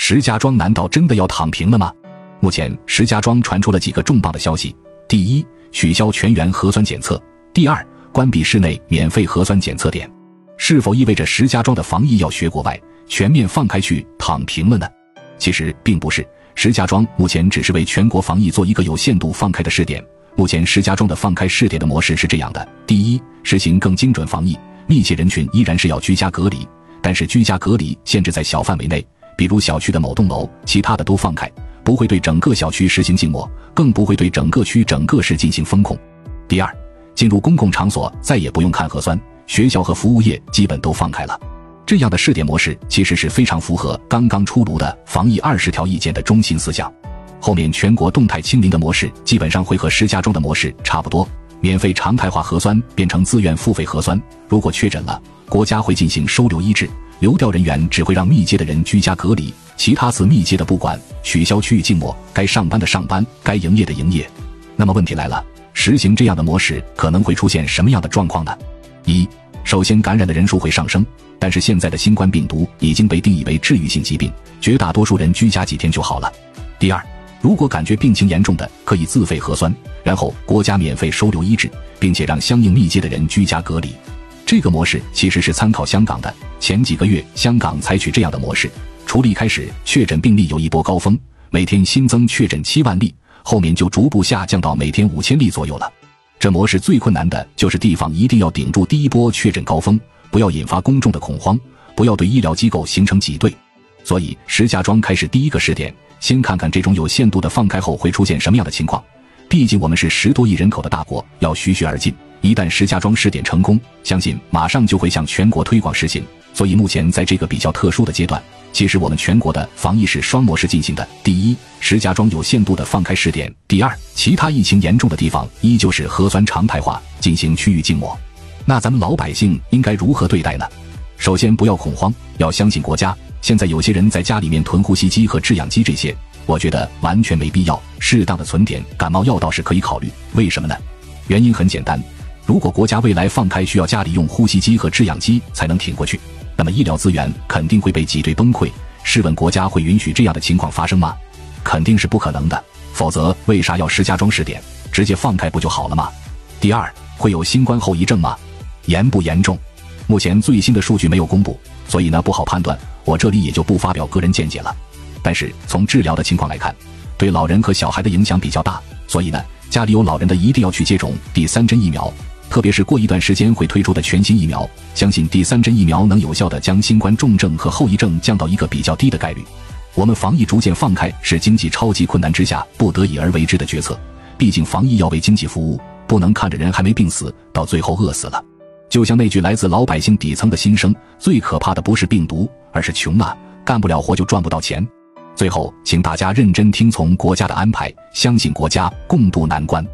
石家庄难道真的要躺平了吗？目前石家庄传出了几个重磅的消息：第一，取消全员核酸检测；第二，关闭市内免费核酸检测点。是否意味着石家庄的防疫要学国外，全面放开去躺平了呢？其实并不是，石家庄目前只是为全国防疫做一个有限度放开的试点。目前石家庄的放开试点的模式是这样的：第一，实行更精准防疫，密切人群依然是要居家隔离，但是居家隔离限制在小范围内，比如小区的某栋楼，其他的都放开，不会对整个小区实行静默，更不会对整个区整个市进行封控。第二，进入公共场所再也不用看核酸，学校和服务业基本都放开了。这样的试点模式其实是非常符合刚刚出炉的防疫20条意见的中心思想。后面全国动态清零的模式基本上会和石家庄的模式差不多，免费常态化核酸变成自愿付费核酸，如果确诊了，国家会进行收留医治，流调人员只会让密接的人居家隔离，其他次密接的不管，取消区域静默，该上班的上班，该营业的营业。那么问题来了，实行这样的模式可能会出现什么样的状况呢？一，首先感染的人数会上升，但是现在的新冠病毒已经被定义为治愈性疾病，绝大多数人居家几天就好了。第二，如果感觉病情严重的，可以自费核酸，然后国家免费收留医治，并且让相应密接的人居家隔离。这个模式其实是参考香港的，前几个月香港采取这样的模式，除了一开始确诊病例有一波高峰，每天新增确诊7万例，后面就逐步下降到每天5000例左右了。这模式最困难的就是地方一定要顶住第一波确诊高峰，不要引发公众的恐慌，不要对医疗机构形成挤兑。所以石家庄开始第一个试点，先看看这种有限度的放开后会出现什么样的情况。毕竟我们是10多亿人口的大国，要循序而进，一旦石家庄试点成功，相信马上就会向全国推广实行。所以目前在这个比较特殊的阶段，其实我们全国的防疫是双模式进行的。第一，石家庄有限度的放开试点；第二，其他疫情严重的地方依旧是核酸常态化，进行区域静默。那咱们老百姓应该如何对待呢？首先不要恐慌，要相信国家。现在有些人在家里面囤呼吸机和制氧机这些，我觉得完全没必要，适当的存点感冒药倒是可以考虑。为什么呢？原因很简单，如果国家未来放开需要家里用呼吸机和制氧机才能挺过去，那么医疗资源肯定会被挤兑崩溃。试问国家会允许这样的情况发生吗？肯定是不可能的，否则为啥要石家庄试点？直接放开不就好了吗？第二，会有新冠后遗症吗？严不严重？目前最新的数据没有公布，所以呢不好判断，我这里也就不发表个人见解了。但是从治疗的情况来看，对老人和小孩的影响比较大，所以呢家里有老人的一定要去接种第3针疫苗，特别是过一段时间会推出的全新疫苗，相信第3针疫苗能有效地将新冠重症和后遗症降到一个比较低的概率。我们防疫逐渐放开是经济超级困难之下不得已而为之的决策，毕竟防疫要为经济服务，不能看着人还没病死，到最后饿死了。就像那句来自老百姓底层的心声，最可怕的不是病毒，而是穷啊，干不了活就赚不到钱。最后请大家认真听从国家的安排，相信国家，共度难关。